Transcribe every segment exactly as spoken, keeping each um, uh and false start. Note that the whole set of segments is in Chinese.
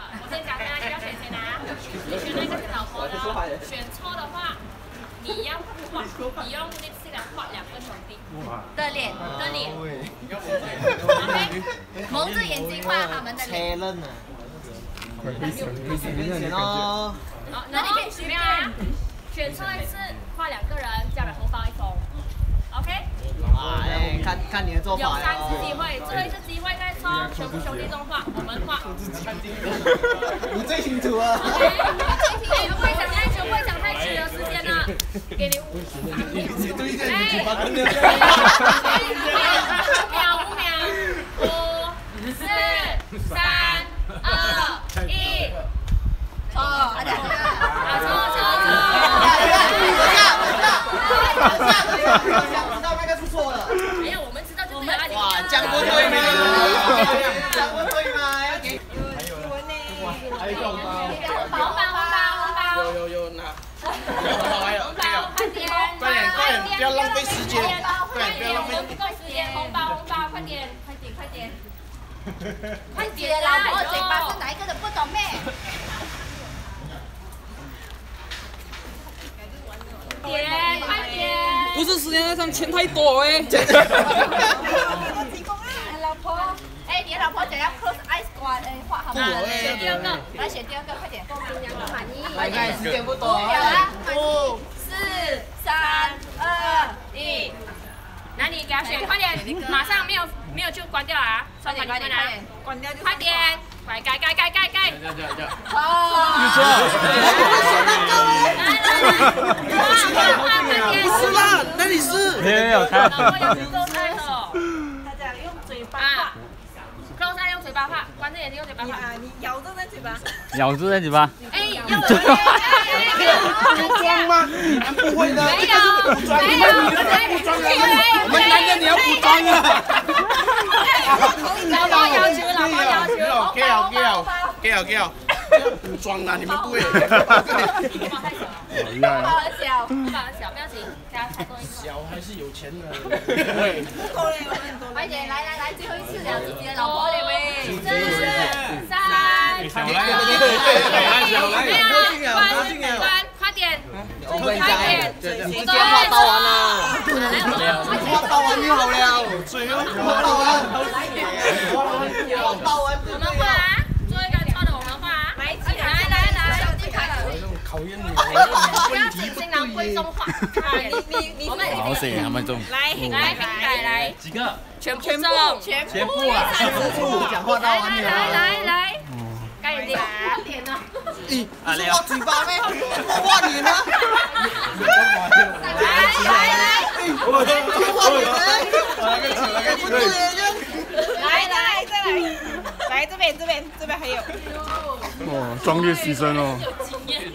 我先讲啊，不要选先啊。你选那个是老婆的，选错的话，你要画，你用 lipstick 来画两个兄弟的脸的脸。OK， 蒙着眼睛画他们的脸。 车轮啊！ 快黑神黑神的感觉。 好，那你可以选啊，选错一次画两个人，叫人红包一封。OK。 哎，看看你的做法。 有三次机会，最后一次机会再说全部兄弟中画，我们画。 你最清楚啊。 哎，不会讲太久，不会讲太久的时间了，给你五秒，五秒，五、四、三、二、一。错，啊错错错。 知道那个是错的。 没有，我们知道就对了。 哇，讲不对吗？讲不对吗？要给。 还有一个红包。 红包红包红包。 有有有拿。还有。 红包，快点， 快点快点，不要浪费时间。 快点，我们不够时间，红包红包，快点，快点快点。快点啦！我嘴巴是哪一个的不懂咩？点，快点！ 不是时间上钱太多哎。 老婆，哎，你老婆想要 close eyes 关，哎，画好吗？选第二个，来选第二个，快点。满意。 来看时间不多。 五、四、三、二、一。那你给他选，快点，马上没有没有就关掉啊！快点快点快点，关掉就快点，快改改改改改。哦。 不是啦，那里是。 没有看。 老婆要去做菜哦。他讲用嘴巴画。close eye 用嘴巴画，关着眼睛用嘴巴画。你咬着在嘴巴。 咬住在嘴巴。 哎，要嘴巴。 不装吗？你们不会的。 没有，没有， 不装啊！我们男人你要不装啊！ 老婆要求，老婆要求。 给好给好给好给好，不装啊！你们不会。 红包太小，红包很小，红包很小，不要紧，给他再多一个。 小还是有钱的。 快点，来来来，最后一次了，自己的老婆了喂。四、三、 小来， 小来， 关关，快点，快点， 你直接画刀完了。画刀完就好了。 最后画刀完。画刀完。 我们画啊，做一个错的我们画啊。来来来来，兄弟开始。 考验你。 不要紧新郎贵重画。你你我们好险，他们中。 来来平改来。 几个？ 全部中，全部全部啊！ 全部讲话刀来完了。 来来来，盖脸脸呢？ 咦，不是画嘴巴咩？画脸呢？ 来来来， 画脸呢？不对呀！ 来来再来，来这边这边这边还有。 哦，专业牺牲哦。 有经验。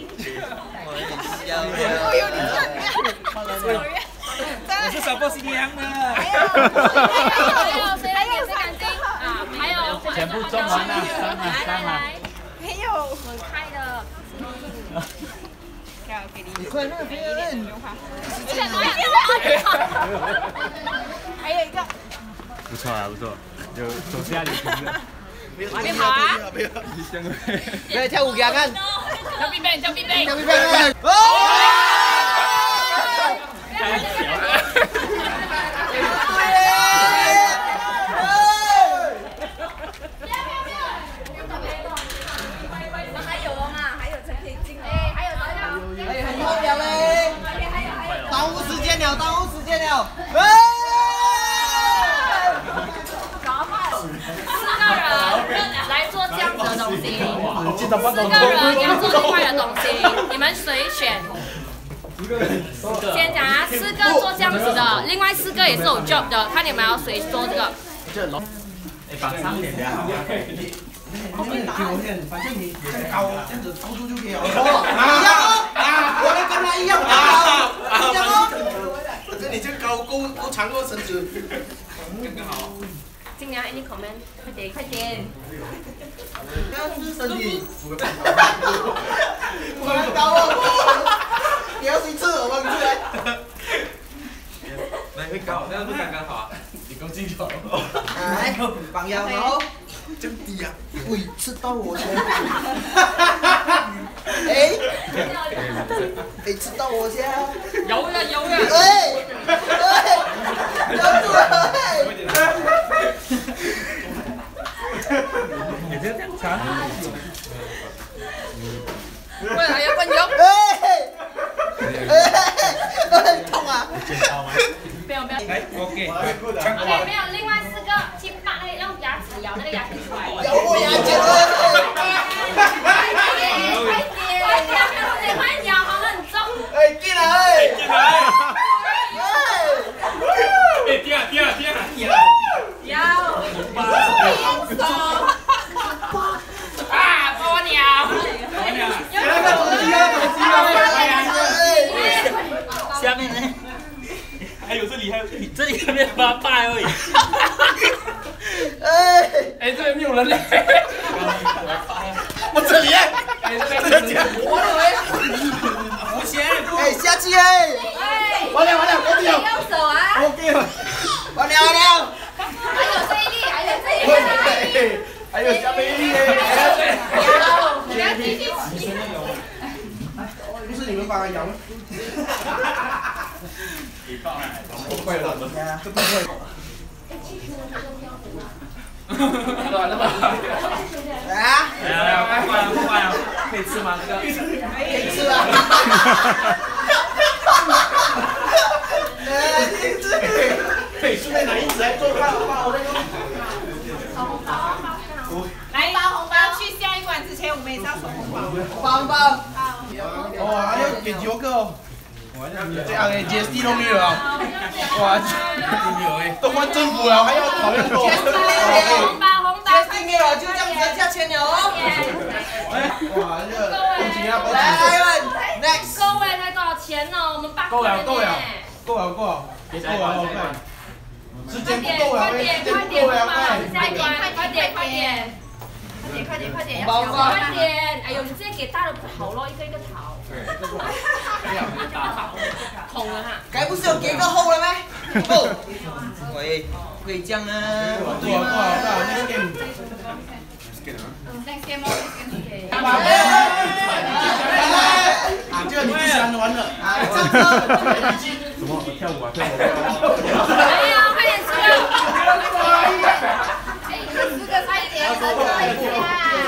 哦呦，你看。 我是小波新娘的。 还有谁来演谁干净啊？还有全部中完了，三了，三了。 还有很开的。 要给你。 你快那边人。 还有一个。 不错啊，不错，有手下留情的。 往边跑啊！ 来跳舞给他看。 跳必备，跳必备。 跳必备。 太小了。 还有了嘛？还有才可以进。哎，还有多少？ 哎，很后秒嘞！耽误时间了，耽误时间了。 四个人来做这样子的东西，四个人要做这块的东西，你们谁选？先讲啊，四个做这样子的，另外四个也是有 job 的，看你们要谁做这个。 哎，绑上脸的好。 后面打，反正你高，这样子高度就可以了。 一样哦，啊，我要跟他一样高，一样哦。 反正你这高够够长够身子，刚刚好。 今年 any comment？ 快点快点！ 要是身体，不能高哦，你要谁吃我帮你出来。 来，会高，那不刚刚好啊？你够技巧。 来，榜样哦。 真低啊！喂，吃到我先。哎，哎，吃到我先。 有呀有呀。 哎，哎，咬住了！ 你这样长。 喂，还要换油。 哎，哎，痛啊！ 不要不要。 来 ，OK。 OK， 没有，另外四个去把那个用牙齿咬那个牙齿出来。 咬我牙齿！ 快点，快点，快点，快点咬，好了，很重。 哎，进来！哎， 进来！ 哎， 哎，掉掉掉掉！ 咬，变手。啊，波鸟。 有那个东西啊，东西啊！ 下面呢？ 还有这里，还有这里， 这里还没发拜而已。 哎， 哎，这边没有人嘞。 我这里哎，这里我了喂，不行， 哎，下去哎！完了完了，我掉。 用手啊。 OK 了，完了完了。 还有这一粒，还有这一粒。 还有下面一粒哎！ 有，你要继续洗。 不是你们帮他摇吗？会了，这不会。 来了吧？ 来啊！ 来来来，快快快快啊！可以吃吗？这个可以吃啊！哎，你这可以顺便拿一纸来做饭吧，我那个。 来包红包，去下一碗之前我们也是要收红包。 包包。哇，还要给九个哦。这样诶 ，J S T 都没有啊！哇，没有诶，都换政府了，还要讨论多。 红包红包 J S T 没有，就这样子的价钱了哦。哇，这个恭喜啊！来来，next。 各位才多少钱呢？我们八够了够了够了够了，别够了够了。时间不够了，时间不够了， 下一关，快点快点。快点快点快点， 包包快点！哎呦，你这给大的不好咯，一个一个炒。捅了哈！ 该不是有给个后了咩？不，喂，可以这样啊？对啊，对啊，对啊 ，next game。 next game 哦 ，next game。 啊，这个你最喜欢玩的啊，唱歌。 什么跳舞啊？跳舞。 哎呀，快点吃了！哎，四个快点，快点！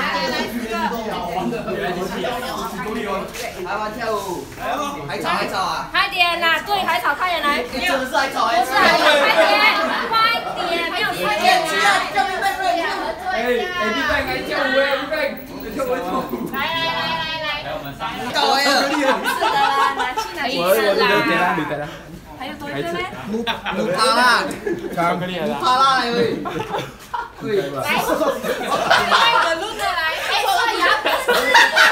来玩跳舞，海草海草啊！ 快点啦，对，海草，快点来！ 真的是海草， 不是海草，快点，快点，没有时间去啊！你叫别笨笨， 哎哎，你在该跳舞哎，你在跳舞跳舞。 来来来来来， 搞哎呀！ 是的啦，拿去哪里吃啦？ 你的啦。 还有多一个咩？ 木木帕拉， 巧克力木帕拉来喂，对， 来，快点录的来，哎，刷牙不是。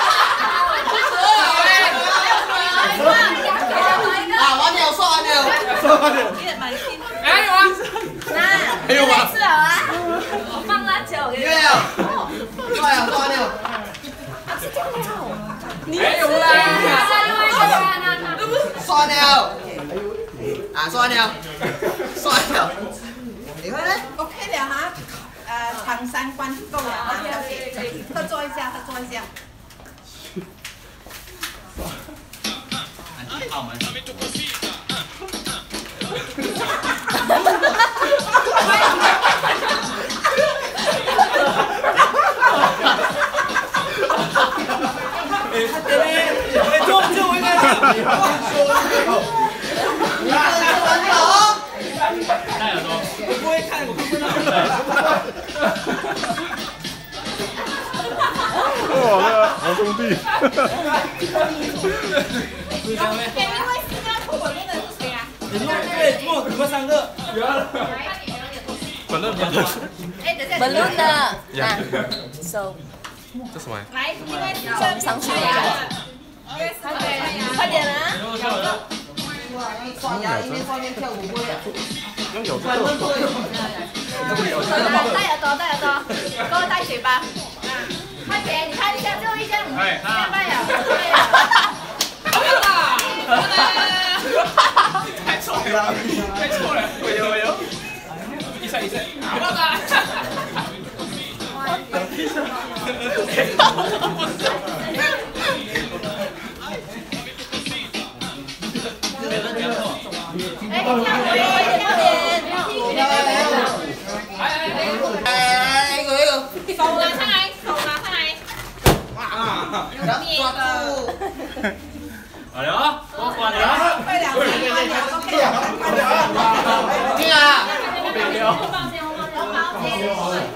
啊，完了，刷完了，刷完了。 还有啊？ 那还有吗？ 吃了啊！我放辣椒给你。 没有，刷了，刷完了。 还有啦！ 刷了，啊，刷了，刷了。你看呢 OK 了哈，呃，长三关够了啊，小姐，合作一下，合作一下。 澳门。 哎，这这我应该讲。 你看这玩好。 大耳朵。 我不会看，我看不到。 哇，好兄弟。 给另外四个脱口令的是谁啊？ 你们对，我你们三个。 本乐本乐。 哎，等下。 本轮的， 呀。 手。 这什么？ 来，另外四个上去呀。 快点啊！ 刷牙一面刷面跳舞会啊。 要有这专门个。 会。 戴耳朵，戴耳朵，给我戴嘴巴。快点，你看一下最后一项。 哎， 下麦了， 太错了，太错了，我有我有，一赛一赛，好的。 哎，一个一个， 手拿上来，手拿上来。 哇！抓住！ 好了，多管了。 快两分，快两分，OK。 听啊！ 红包先，红包先，红包先。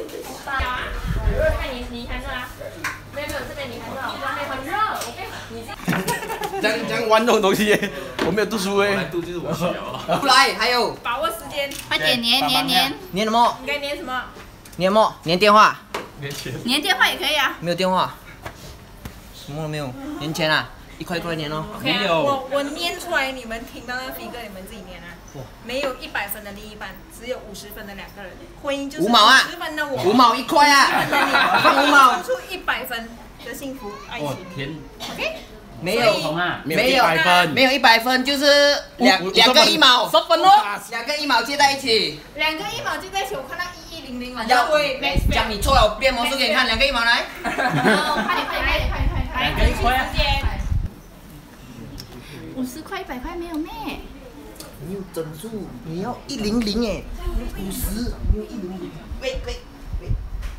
看你，你看这啊。没有没有，这边你看这，外面很热，我跟你。 这样这样玩这种东西，我没有读书哎。 读就是我学哦。 来，还有把握时间， 快点粘粘粘， 粘什么？ 你该粘什么？ 粘什么？粘电话？ 年前。 粘电话也可以啊。 没有电话，什么都没有。粘钱啊，一块一块粘哦。 没有。我我粘出来，你们听到那个 figure，你们自己粘啊。没有一百分的另一半，只有五十分的两个人。婚姻就是五毛啊， 五十分的我， 五毛一块啊，放五毛。 出一百分的幸福爱情。 天。 OK。 没有， 没有一百分， 没有一百分，就是两两个一毛， 十分哦， 两个一毛接在一起。 两个一毛接在一起，我看到一一零零了。 要讲你错了，变魔术给你看，两个一毛来。 快点快点快点快点快点快点！两个一块啊。 五十块一百块没有咩？ 你有整数，你要一零零哎，五十，你有一零零。喂喂喂。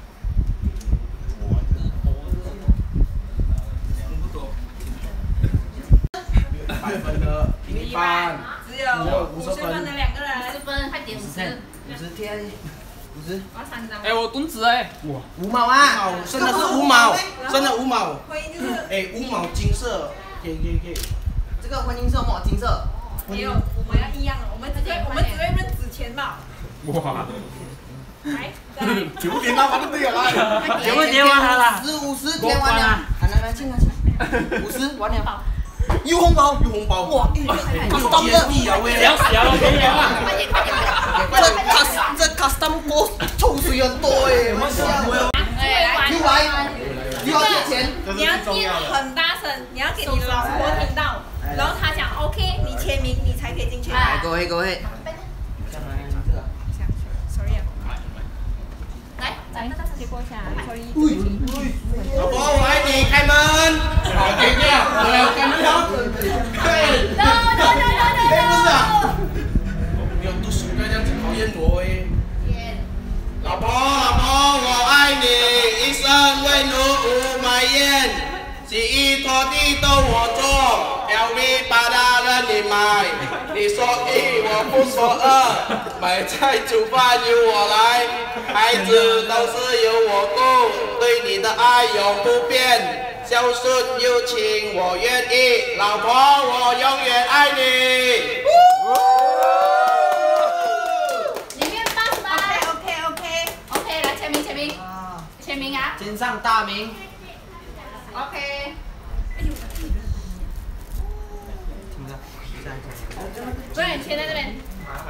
百分的另一半， 只有五十分的两个人， 十分，快点五十， 五十天，五十。 我要三张。 哎，我蹲子哎， 哇， 五毛啊， 真的是五毛，真的五毛。 婚姻就是， 哎，五毛金色，可以可以可以。 这个婚姻是什么？金色。 没有，我们要一样的，我们只会我们只会认纸钱吧。 哇！ 来， 全部点到完都没有啦。 全部点完了。 十五十填完了，来来进来进。五十完了。 有红包， 有红包哇！ 有 custom 啊喂！ 小小了，可以了。 快点快点快点！ 这 custom 这 custom 锅抽水很多哎，我笑。六百，六百块钱。 你要念很大声，你要给你老婆听到，然后他讲 OK， 你签名，你才可以进去。 来，各位各位。 Sorry 啊。来，咱们结果一下 ，Sorry。 老婆，我爱你，开门。好，给掉，来，开门了。对。No no no no no no。不是啊。没有读书，不要这样子讨厌我哎。老婆，老婆，我爱你，一生为奴无埋怨，洗衣拖地都我做 ，L V 八大任你买，你说一我不说二，买菜煮饭由我来，孩子都是由我顾，对你的爱永不变，孝顺有情我愿意，老婆我永远爱你。 签名啊！ 肩上大名。 OK。 听着， 不然你签在这边。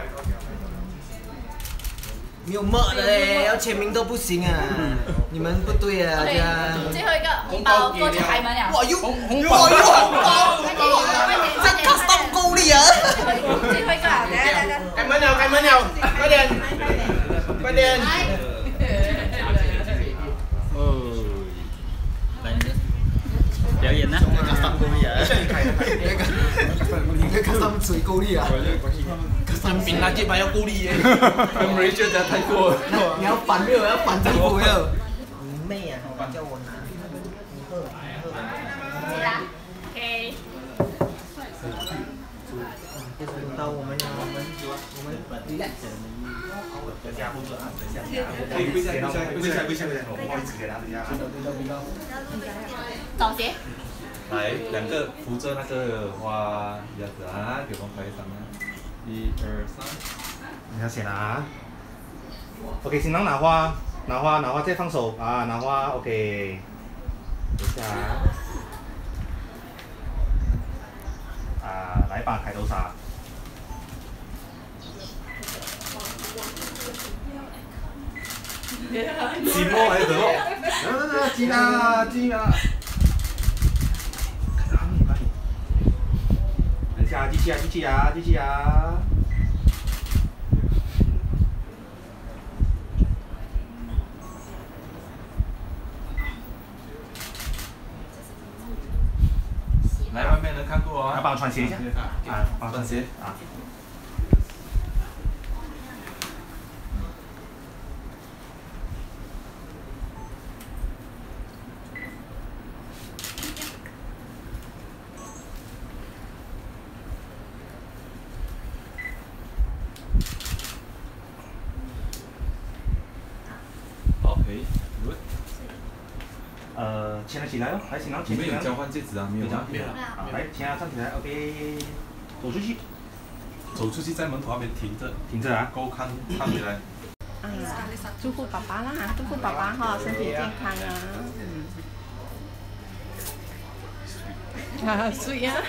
没有墨的嘞，要签名都不行啊！你们不对啊，这样。 最后一个红包过去开门了。 哇哟，红包哟，红包！这 custom 够力啊！ 最后一个，来来来， 开门了，开门了，快点，快点！ 表演呢？ 那个上够力啊！ 那个那个上水够力啊！ 真名拿这把要够力耶！ 跟梅姐的太过。 你要反没有？要反政府没有？你妹啊！叫我拿。 你啦 ，OK。 轮到我们了，我们我们。 可以跪下，跪下，跪下，跪下，跪下，我不好意思给他等下。 找谁？ 来，两个扶着那个花鸭子啊，给我们拍一张啊，一二三。 你要先拿。OK， 新郎拿花，拿花，拿花再放手啊，拿花 ，OK。等一下啊。啊，来吧，开头杀。 寂寞还是什么？ 啊，进啊，进啊！ 等一下，继续啊，继续啊，继续啊！ 看过啊。 来帮我穿鞋一下。啊，帮我穿鞋啊。 OK， good。 呃，牵了起来哦，来，新郎牵起来。 你们有交换戒指啊？没有啊？ 没有。 好，来，牵啊，站起来 ，OK， 走出去。 走出去，在门口那边停着， 停着啊， 给我看看回来。 啊，祝福爸爸啦，祝福爸爸哈，身体健康啊。嗯。啊，水啊。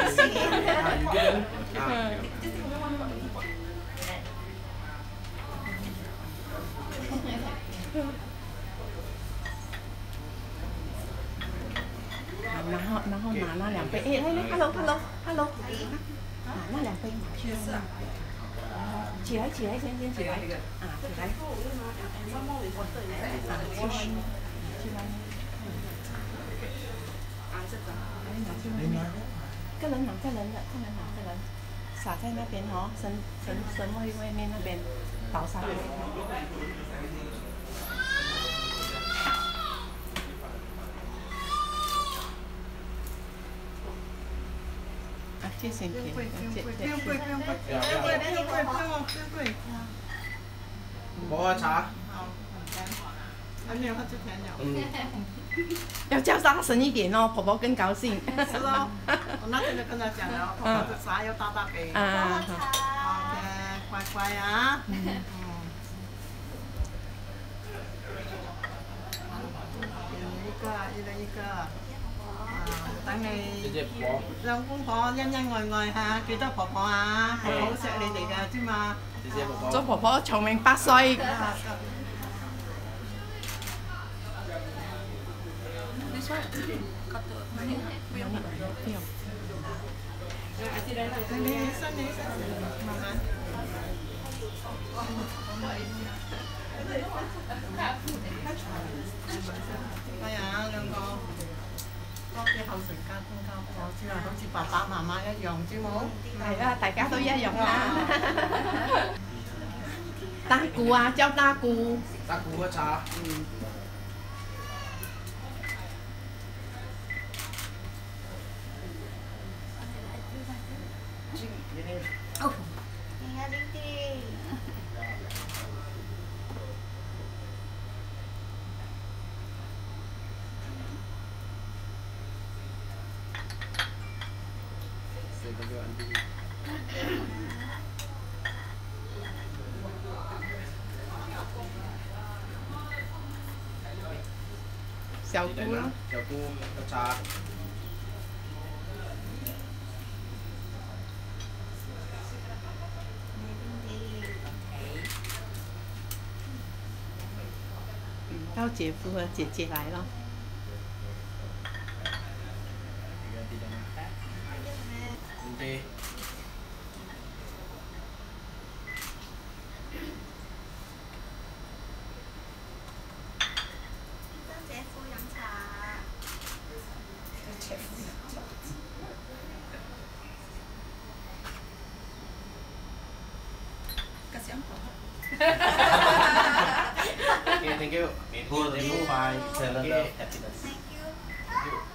然后，然后拿那两杯，哎，来来 ，hello，hello，hello， 拿那两杯拿去。起来，起来，先先起来，啊，起来。啊，去去去外面。啊，这个，哎，拿去外面。个人拿，个人的，个人拿，个人。撒在那边哦，神神神位外面那边，倒上来。 谢谢你，不用贵，不用贵，不用贵，不用贵，不用贵，不用贵，不用贵。 我喝茶。 好，还没有喝之前有。嗯。要叫大声一点哦，婆婆更高兴。是哦，我那天就跟他讲了，婆婆的茶要大大杯。啊。OK， 乖乖啊。嗯。一人一个，一人一个。 等你兩公婆恩恩愛愛嚇，記得婆婆啊，婆婆好錫你哋㗎啫嘛。祝婆婆長命百歲。係啊，兩個。 多啲後唇加中交貨之後，好似爸爸媽媽一樣知冇？係啊，大家都一樣啦。大姑啊，叫大姑。 大姑喝茶。嗯。 哦。你啊，弟弟。 小姑啦， 小姑喝茶。 到姐夫和姐姐来了。 对。 Okay, thank you. Who remove my cylinder of happiness. Thank you. Thank you.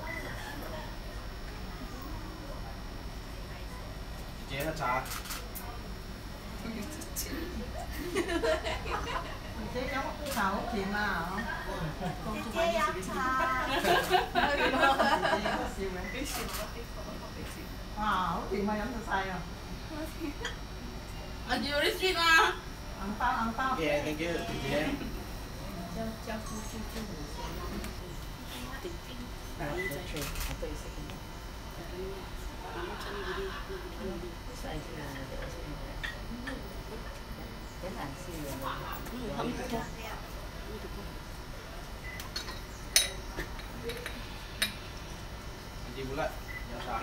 姐姐喝茶。 姐姐飲茶好甜啊！姐姐飲茶。哇，好甜啊！飲到晒啊！啊，要啲雪啊！銀包銀包。 Yeah, thank you，姐姐。 交交出去就五千。啊，对对，啊对是。晒出来的。天然是的。嗯，好吃。 Nanti bulat. Ya, sah.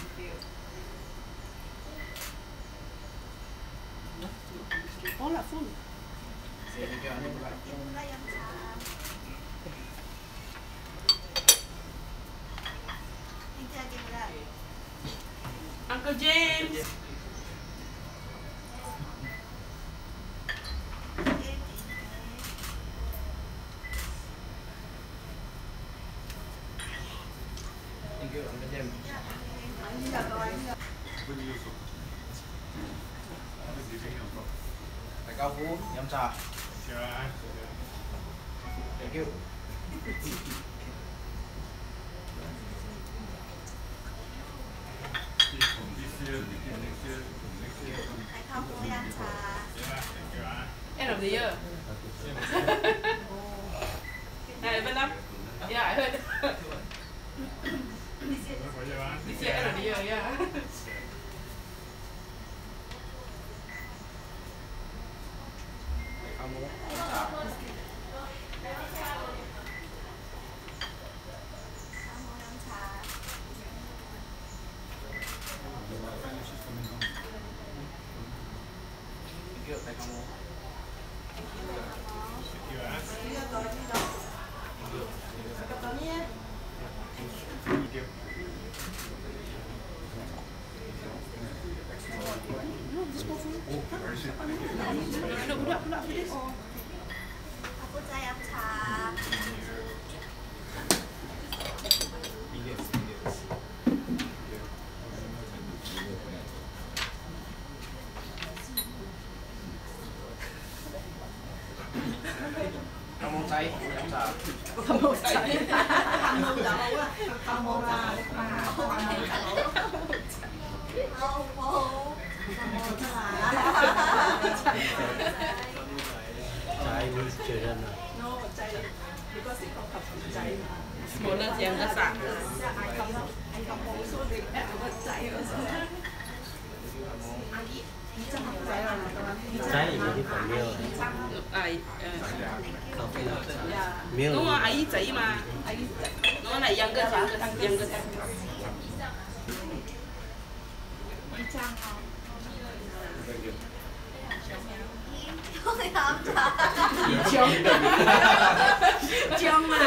Oh, lah full. Saya juga ni bulat. Bulat yang sah. Ini aja bulat. Uncle James. Thank you, Uncle James. Đại cao Phú, nhâm trà. Thank you. End of the year. Này bên năm. Yeah, I heard. This year end of the year, yeah. Cảm ơn cháy, nhâm trà. Cảm ơn cháy. Cảm ơn đậu á. Cảm ơn là Trái means children. No, cháy. Because it comes from cháy. Smaller than the sun. I come I come home so big at the cháy. Trái là cái phần meal. Ai Meal. đúng rồi, ấy chị mà. Nó này dân cái dân cái dân cái dân. Chong mà.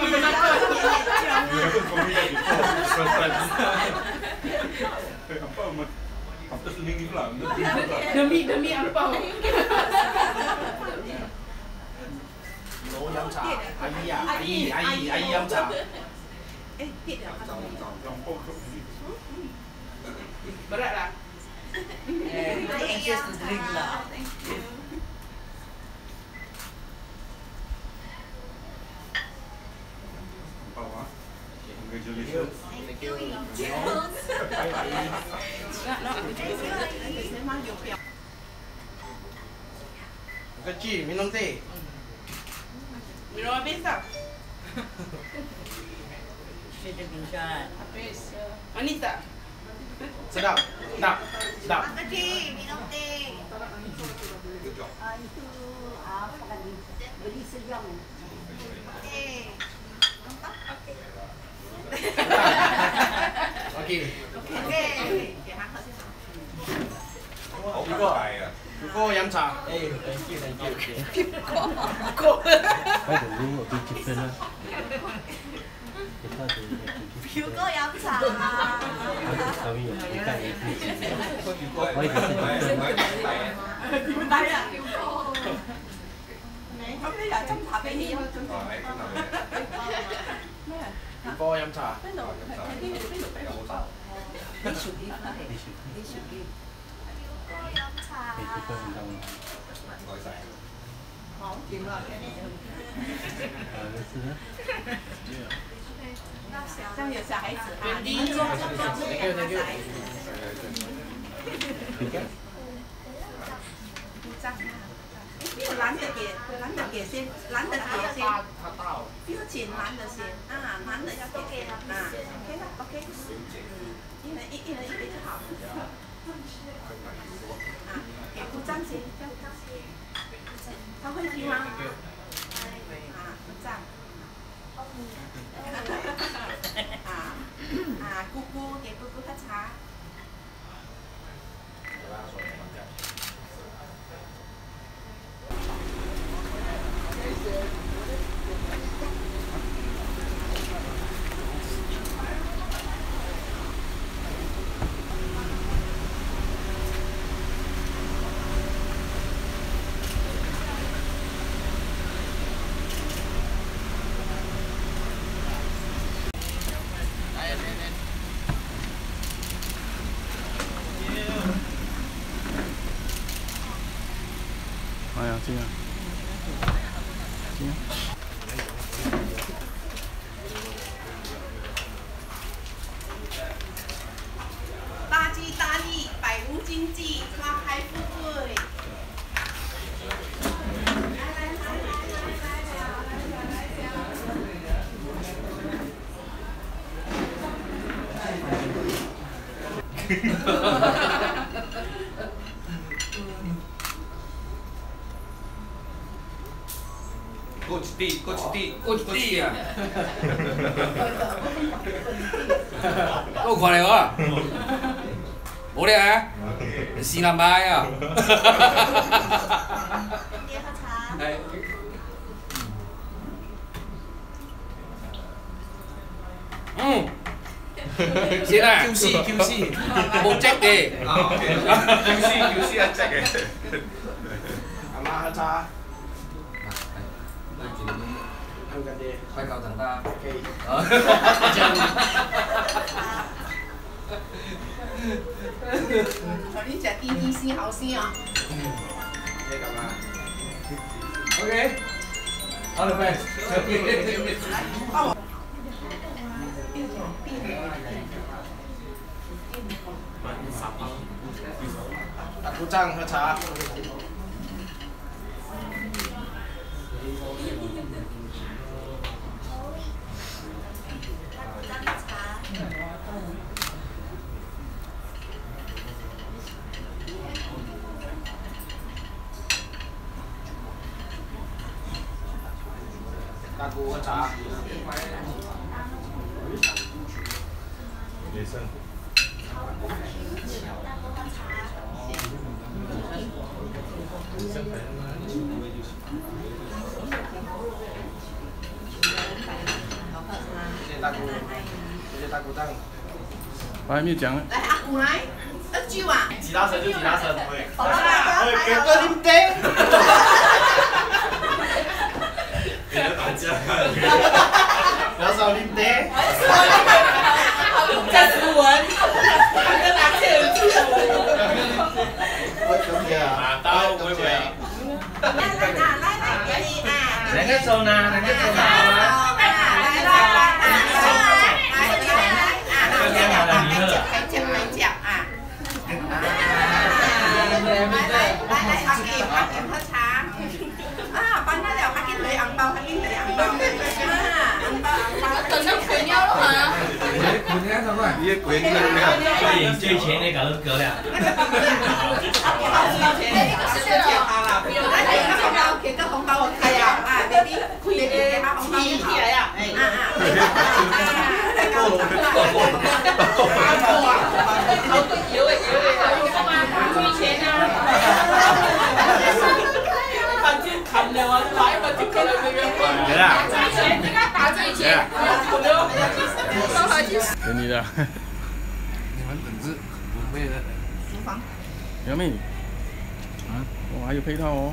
Demi demi apa? Lỗ nhâm trà. Ai à, ai ai ai nhâm trà. Berat lah. I anxious to drink lah. Congratulations. Thank you. Kecil, minum teh. Minum habis tak? Saya pingsan. Habis. Manis tak? Sedap, sedap, sedap. Kecil, minum teh. Ah itu apa lagi? Beli sejam. Eh. Okay. Okay. 好快啊！ 如果飲茶， Eh, thank you, thank you. I don't know a bit different lah. Because they Biểu哥飲茶。 sorry, they can't eat. Why Why is it different? 表弟啊，表哥。咁你又斟茶俾你啊？ 如果飲茶， 邊度？邊度？邊度俾我包？ They should give lah. They should give. 表哥飲茶。 They different from them. 好，掂啦。 Uh, this is it. 这样有小孩子啊， 原地你们坐坐坐坐 Thank you, thank you. 呢個懶得嘅，懶得嘅先，懶得嘅先，標前懶得先，啊，懶得一個嘅，啊 ，OK 啦 ，OK， 一人一一人一杯就好，啊，給不沾先，他會聽嗎？啊，不沾，啊啊，姑姑給姑姑喝茶。 过一滴，过一滴， 过一滴啊！够快了啊！无咧啊，死人牌啊！哎。 嗯，先啊 ，Q C Q C， 冇積嘅。 啊 ，Q C Q C 一隻嘅。阿媽喝茶。好緊啲。 快夠陣啦。 OK。 你食甜甜先好先啊。 你咁啊 OK。好了沒？ 哦。 大姑丈喝茶。大姑喝茶。 也是。 谢谢大姑，谢谢大姑丈。 我还没有讲呢。 来，阿姑来，喝酒啊！ 几大声就几大声，会。 好啦， 给哥啉茶。别打架。不要少啉茶。 在斯文，跟拿钱出我咁嘅啊，刀會唔會？ 來來來來來，可以啊！ 兩個手拿，兩個手拿。 來來來來來來，還夾還夾啊！來來來來，阿健阿健喝茶。啊，搬得了，阿健攞紅包，阿健攞紅包。啊，紅包紅包。等到攰了咯嘛。 攰呢？怎麼？ 你攰呢？ 最最前那個都割了。 給個紅包我開啊！啊 ，baby， baby， 給他紅包起來呀！啊啊！夠了，夠了。好多油誒油誒，幹嘛？最錢啊！反正砍了啊，來嘛就可能那個。 對啦。 最錢，你看打最錢。燒下去。 給你的。你們本質不會的。 廚房。 楊妹，啊，我還有配套哦。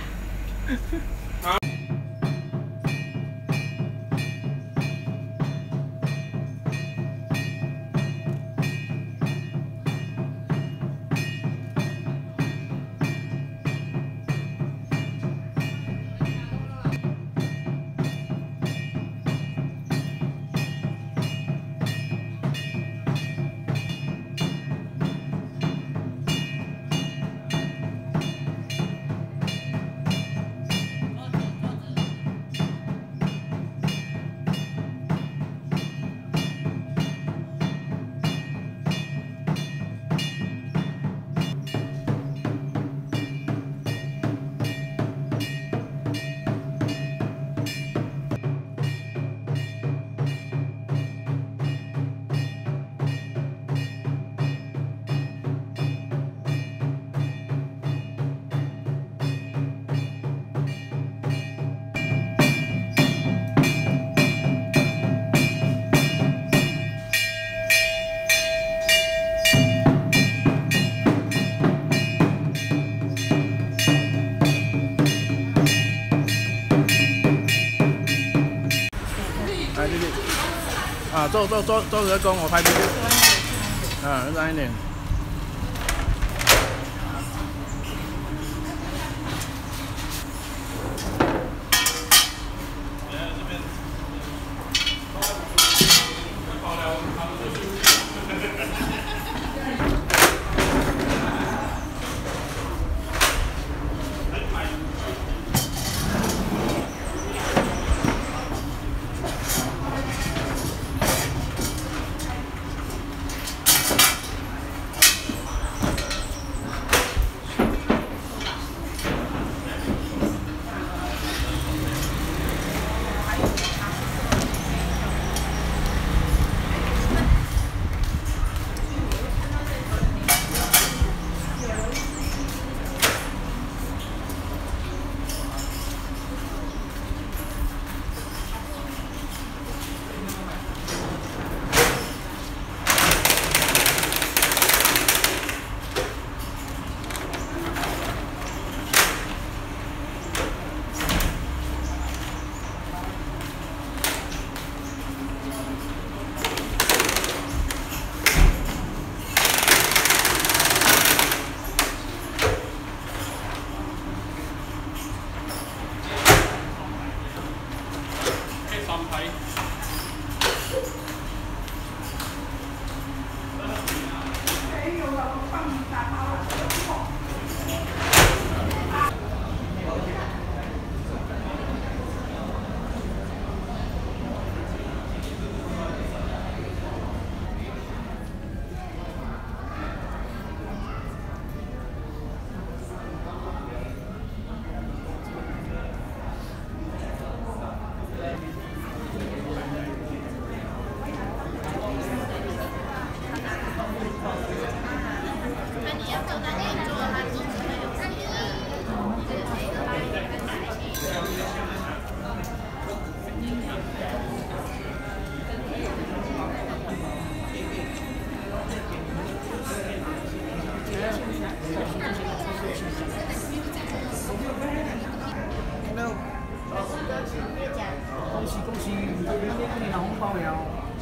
啊，做做做做这工，我拍这个，啊，让一点。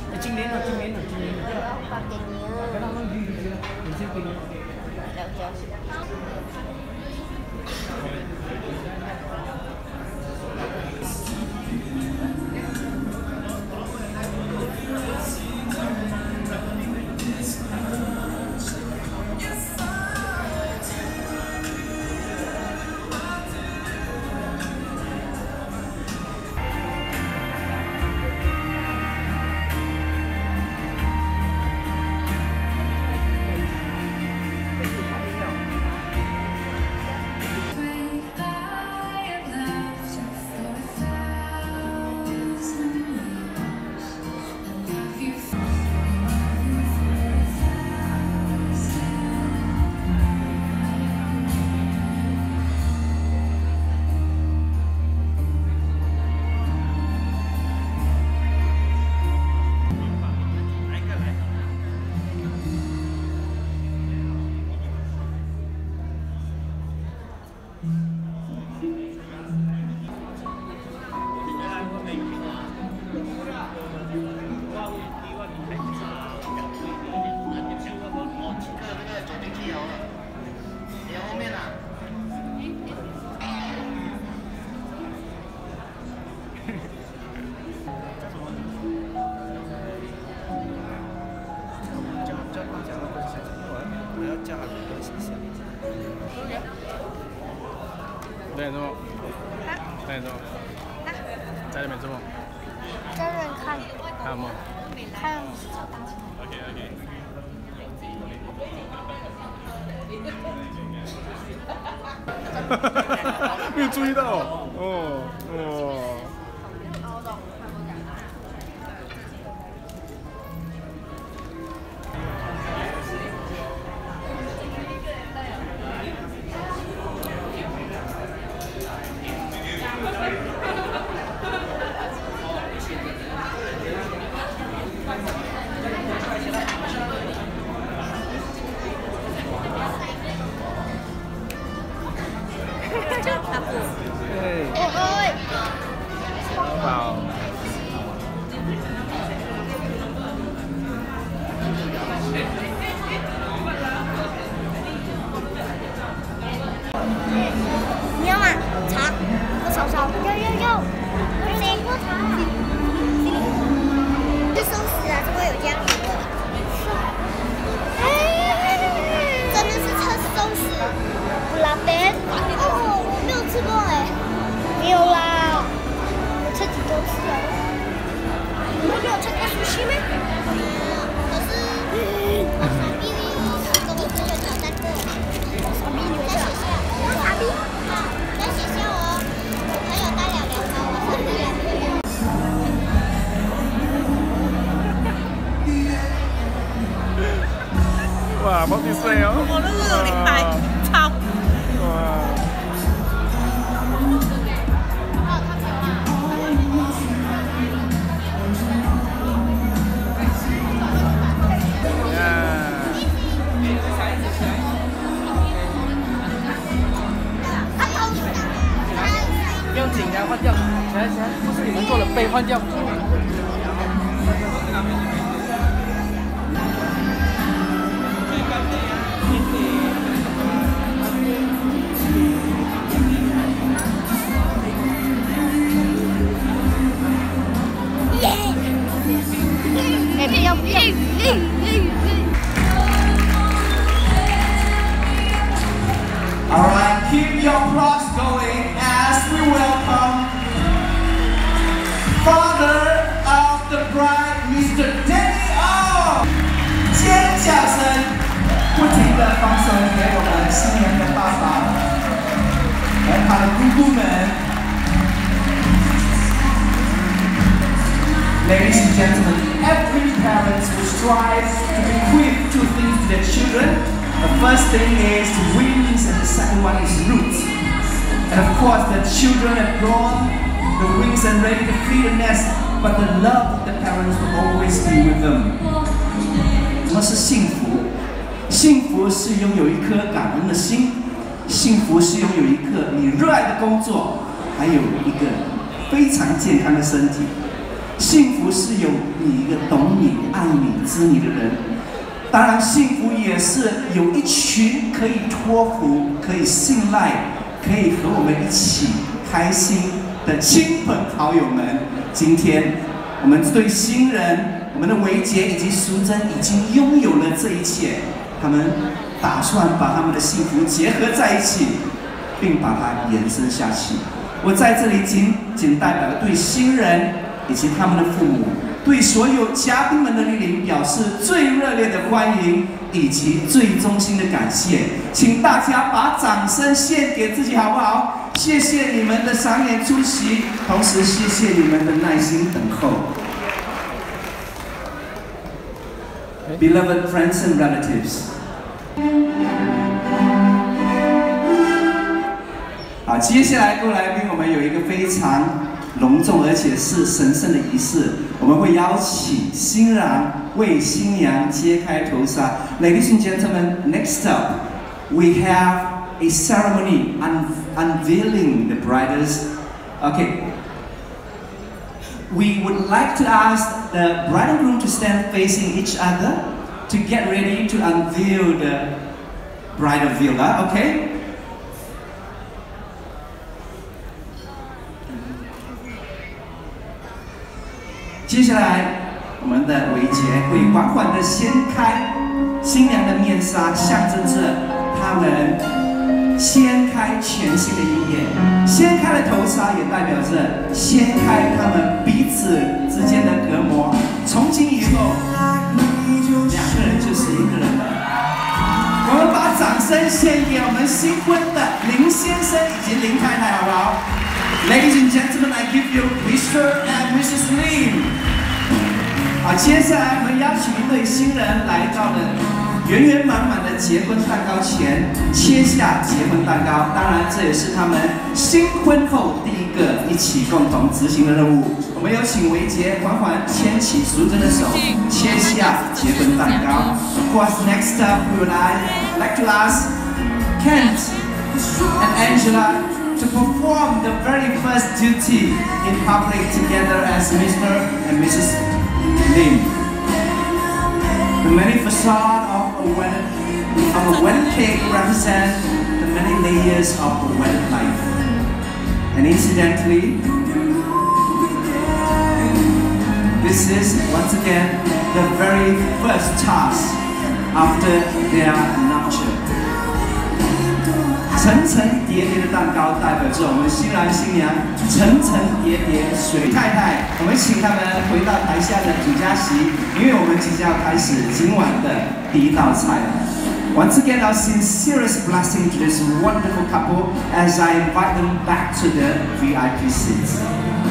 今年了，今年了，今年了。 八点零。 跟他们比比比，有些比。 了解。 在哪做？在哪做？在那边做？ 在那边看。 看吗？ 看。 OK OK。没有注意到哦哦。 你要吗？茶，我手手，有有有，我谁喝茶？这松弛啊，怎么有这样子的？真的是吃松弛，拉边。哦，我没有吃过哎，没有啦，我这几多次了。你们没有吃过寿司吗？没有，可是我傻逼逼，跟我同学挑战过。傻逼你们在学校？我傻逼。在学校哦，我朋友带了两包，我傻逼两个月。 哇，冇啲聲啊！ 我都嗰度你大抄。 哇！ 不用紧啊，换掉。起来起来，不是你们做的杯换掉。 Alright, keep your applause going as we welcome father of the bride, Mister Danny O。尖叫声不停地放送给我们新年的爸爸和他的姑姑们。Ladies and gentlemen, every parent will strive to bequeath two things to their children. The first thing is wings and the second one is roots. And of course the children have grown the wings and ready to flee the nest, but the love of the parents will always be with them. 什么是幸福？幸福是拥有一颗感恩的心，幸福是拥有一个你热爱的工作，还有一个非常健康的身体。 幸福是有你一个懂你、爱你、知你的人。当然，幸福也是有一群可以托付、可以信赖、可以和我们一起开心的亲朋好友们。今天，我们对新人、我们的维杰以及淑珍已经拥有了这一切，他们打算把他们的幸福结合在一起，并把它延伸下去。我在这里仅仅代表对新人以及他们的父母，对所有嘉宾们的莅临表示最热烈的欢迎以及最衷心的感谢。请大家把掌声献给自己好不好？谢谢你们的赏脸出席，同时谢谢你们的耐心等候。Beloved friends and relatives. 好，接下来各位来宾，我们有一个非常隆重而且是神圣的仪式，我们会邀请新郎为新娘揭开头纱。Ladies and gentlemen, next up, we have a ceremony un unveiling the brides. Okay. We would like to ask the bride and groom to stand facing each other to get ready to unveil the bridal veil. Okay. 接下来，我们的维杰会缓缓地掀开新娘的面纱，象征着他们掀开全新的一页。掀开了头纱，也代表着掀开他们彼此之间的隔膜。从今以后，两个人就是一个人了。我们把掌声献给我们新婚的林先生以及林太太，好不好？ Ladies and gentlemen, I give you Mister and Missus Lim. 好，接下来我们邀请一对新人来到了圆圆满满的结婚蛋糕前，切下结婚蛋糕。当然，这也是他们新婚后第一个一起共同执行的任务。我们有请维杰缓缓牵起淑珍的手，切下结婚蛋糕。Of course, next up, we would like to ask Kent and Angela to perform the very first duty in public together as Mister and Missus Lim. The many facade of a wedding, of a wedding cake represent the many layers of a wedded life. And incidentally, this is once again the very first task after their nuptial. 层层叠叠的蛋糕代表着我们新郎新娘层层叠叠水太太，我们请他们回到台下的主家席，因为我们即将要开始今晚的第一道菜了。Once again, our sincerest blessing to this wonderful couple as I invite them back to the V I P seats.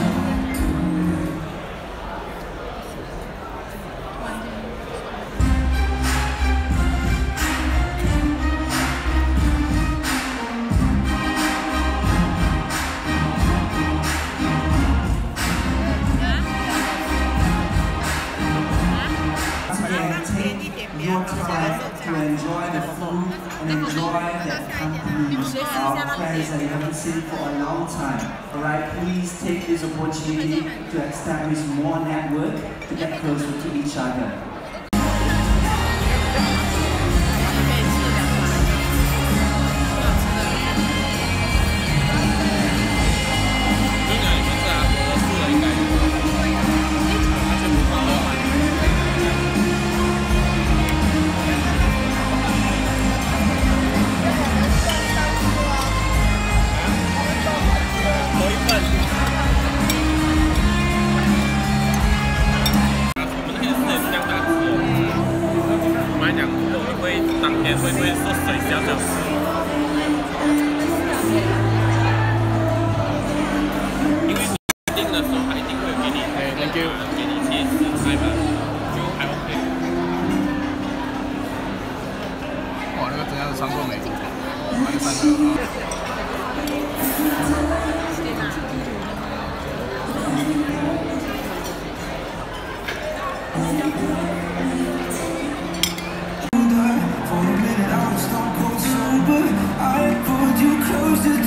Your time to enjoy the food and enjoy the company of friends that you haven't seen for a long time. Alright, please take this opportunity to establish more network to get closer to each other.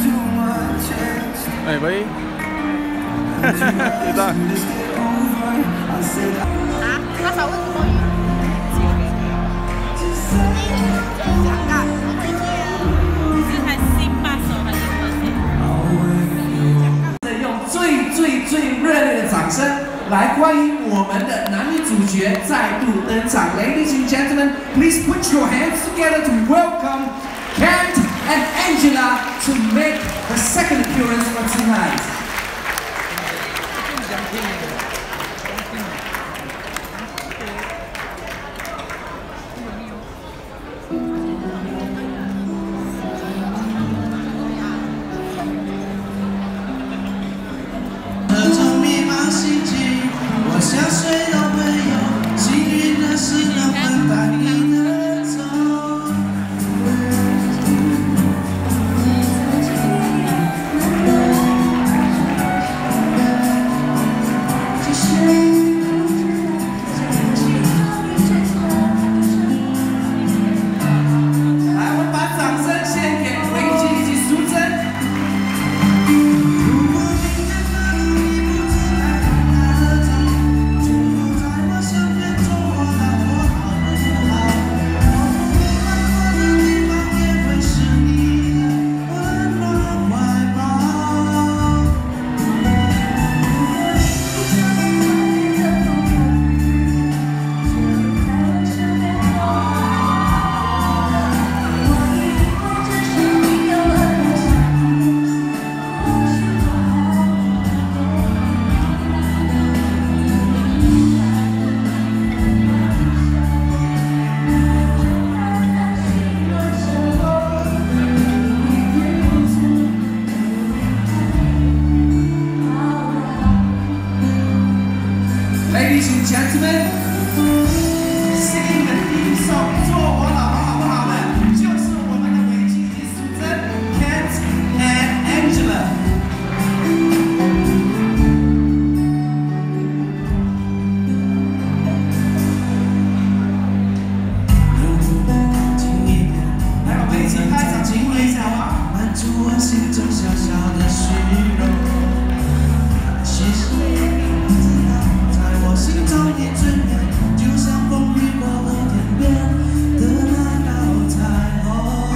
Hey, buddy. Kita. 啊，那少问什么语？香港，是还是巴手还是用最最最热烈的掌声来欢迎我们的男女主角再度登场。Ladies and gentlemen, please put your hands together to welcome Kent and Angela to make the second appearance for tonight. 像水都没有，幸运的是能分担你的走。 来，我们把掌声献给维基以及苏珍。 Ladies and gentlemen, singing the theme song "做我老婆好不好"的，就是我们的维基及苏珍 Kent and Angela。来，我们一起开场亲吻一下吧， 满足我心中小小的虚荣。其实我知道。 我心中的最美，就像风雨过后天边的那道彩虹。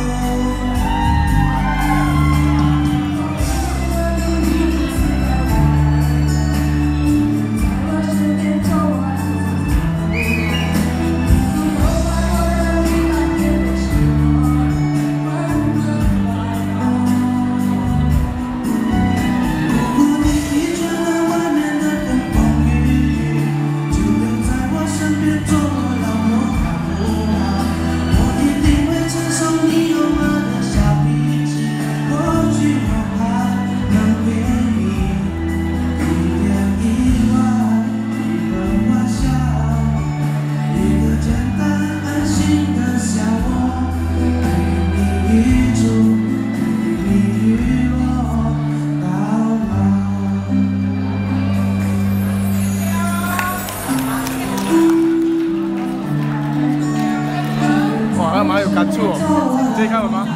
如果你已觉得外面的风风雨雨， 身边做我老婆好不好？我一定会承受你偶尔的小脾气，或许我还能给你一点意外，一个玩笑，一个简单安心的小窝，陪你一住，陪你与我到老。 哇，那蛮有感触哦，你自己看了吗？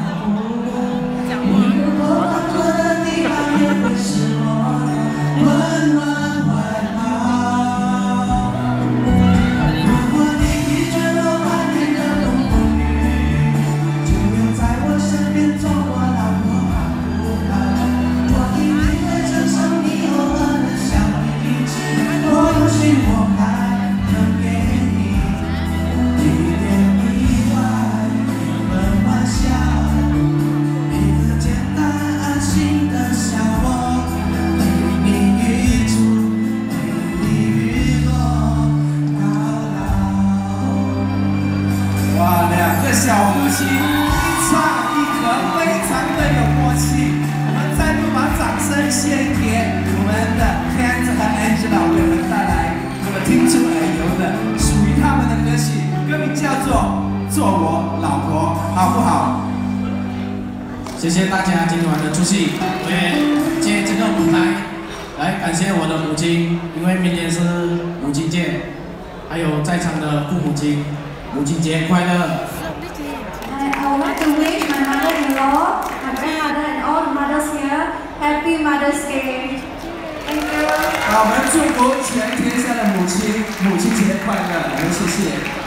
小夫妻一唱一和，非常的有默契。我们再度把掌声献给我们的 Kent 和 Angela， 为我们带来我们听出耳油的属于他们的歌曲，歌名叫做《做我老婆好不好》。 谢谢大家今晚的出席，我也借这个舞台来感谢我的母亲，因为明年是母亲节，还有在场的父母亲，母亲节快乐。 I would like to wish my mother-in-law, my grandmother, and all the mothers here Happy Mother's Day. 好，我们祝福全天下的母亲，母亲节快乐！我们谢谢。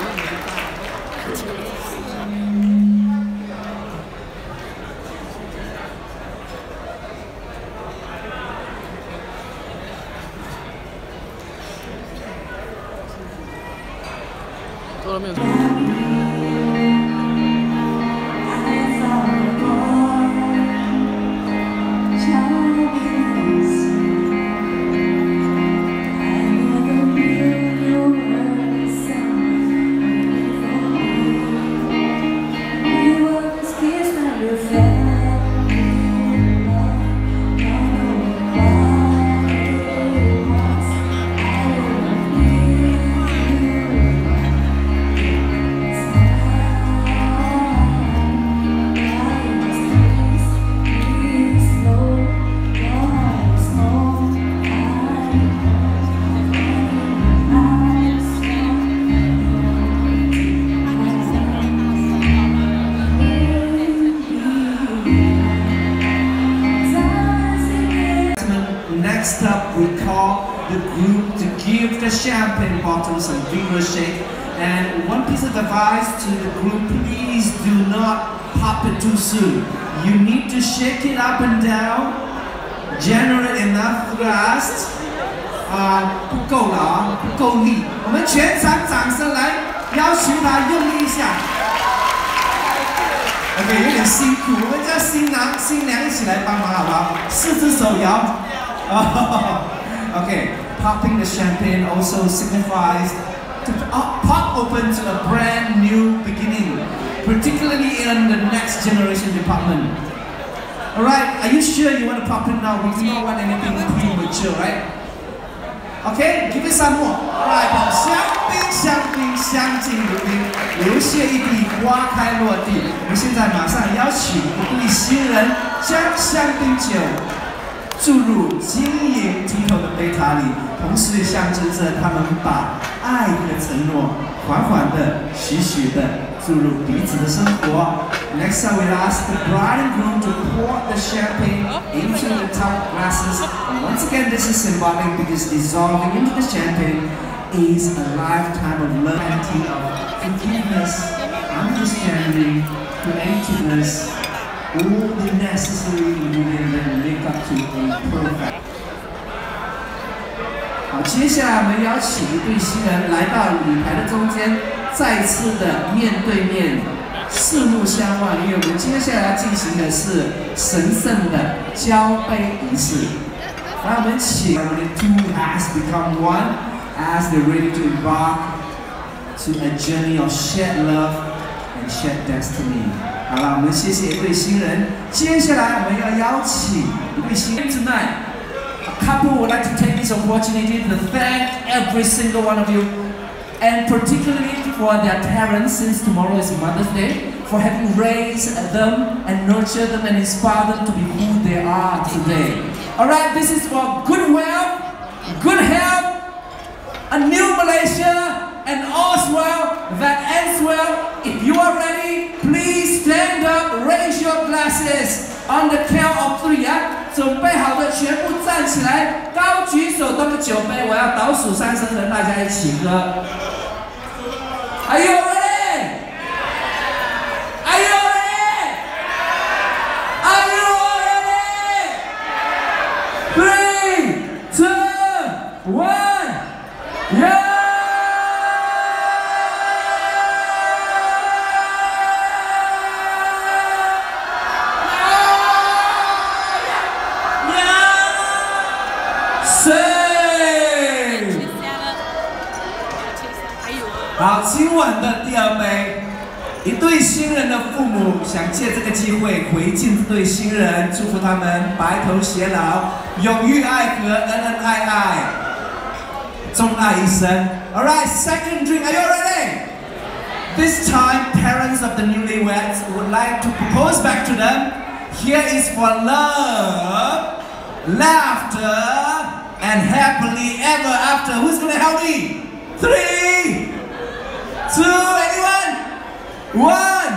做了没有？ Next up, we call the group to give the champagne bottle some vigorous shake. And one piece of advice to the group, please do not pop it too soon. You need to shake it up and down, generate enough thrust. 啊，不够了啊，不够力。我们全场掌声来要求他用力一下。OK， 有点辛苦，我们叫新郎新娘一起来帮忙好不好？四只手摇。Oh, okay, popping the champagne also signifies to pop open to a brand new beginning, particularly in the next generation department. Alright, are you sure you want to pop it now? We do not want anything premature, right? Okay, give it some more. Alright, 香槟香槟相敬如宾，流泻一滴，花开落地。我们现在马上邀请一对新人将香槟酒注入晶莹剔透的杯塔里，同时象征着他们把爱和承诺缓缓的、徐徐的注入彼此的生活。Next time we ask the bride and groom to pour the champagne into the top glasses. And once again, this is symbolic because dissolving into the champagne is a lifetime of love, of forgiveness, understanding, creativeness. All the necessary ingredients that make up to a perfect. 好，接下来我们邀请一对新人来到礼台的中间，再次的面对面，四目相望，因为我们接下来要进行的是神圣的交杯仪式。来，我们请 the two has become one as they're ready to embark to a journey of shared love and shared destiny. 好了，我们谢谢一对新人。接下来我们要邀请一对新人 tonight. A couple would like to take this opportunity to thank every single one of you, and particularly for their parents, since tomorrow is Mother's Day, for having raised them and nurtured them and inspired them to be who they are today. All right, this is for good wealth, good health, a new Malaysia, and all's well that ends well. If you are ready, please stand up, raise your glasses on the count of three. 啊，准备好的全部站起来，高举手中的酒杯，我要倒数三声和大家一起喝。Are you ready? Are you ready? Are you ready? Three, two, one, yeah! Sing! 好，今晚的第二杯，一对新人的父母想借这个机会回敬这对新人，祝福他们白头偕老，永浴爱河，恩恩爱爱，钟爱一生。All right, second drink. Are you ready? This time, parents of the newlyweds would like to propose back to them. Here is for love, laughter, and happily ever after. Who's gonna help me? Three, two, anyone? One.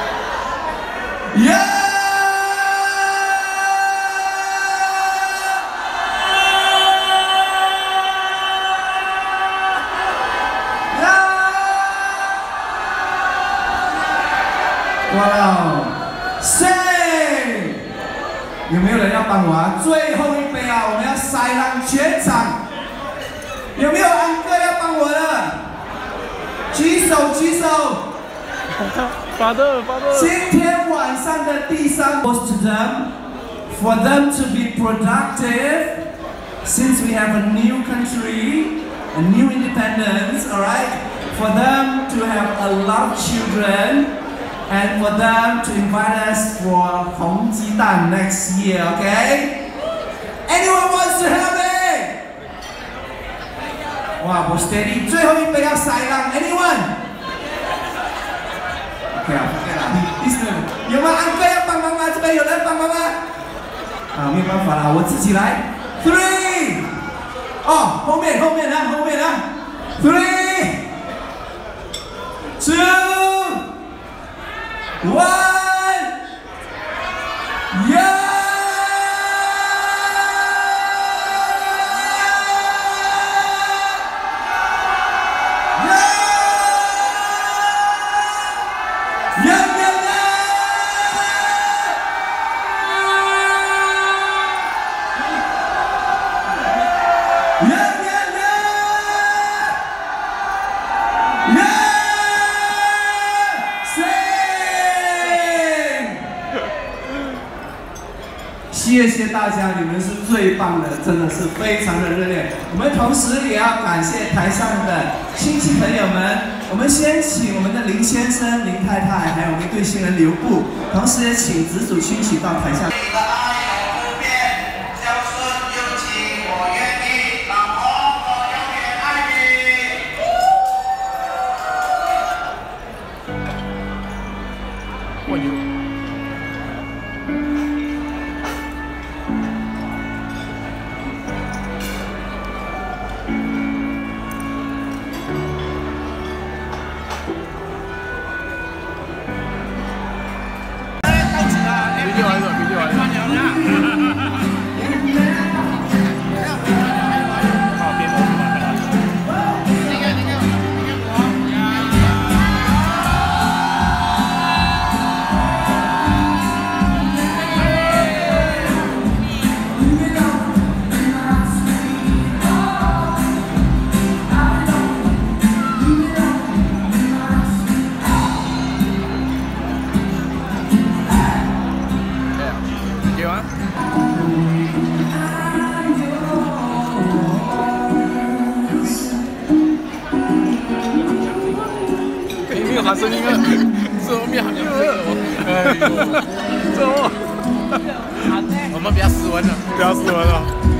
Yeah! 哇哦 ，Say， 有没有人要帮我啊？最后一杯啊，我们要塞让全场。有没有安哥要帮我的？举手举手。 发的发的。 今天晚上的第三 was to them, for them to be productive, since we have a new country, a new independence, alright? For them to have a lot of children, and for them to invite us for 红鸡蛋 next year, okay? Anyone wants to help me? 哇，我 steady， 最后一杯要塞让 ，anyone？ OK 啊 ，OK 啦，第四，有吗？安哥要帮忙吗？这边有人帮忙吗？啊，没有办法啦，我自己来。Three， 哦，后面后面啊，后面啊。Three， two， one， yeah！ 谢谢大家，你们是最棒的，真的是非常的热烈。我们同时也要感谢台上的亲戚朋友们。我们先请我们的林先生、林太太，还有我们对新人留步，同时也请直属亲戚到台下。 我牛。 喊声音啊！这后面好像是我，哎呦，这我，我们比较斯文了，比较斯文了。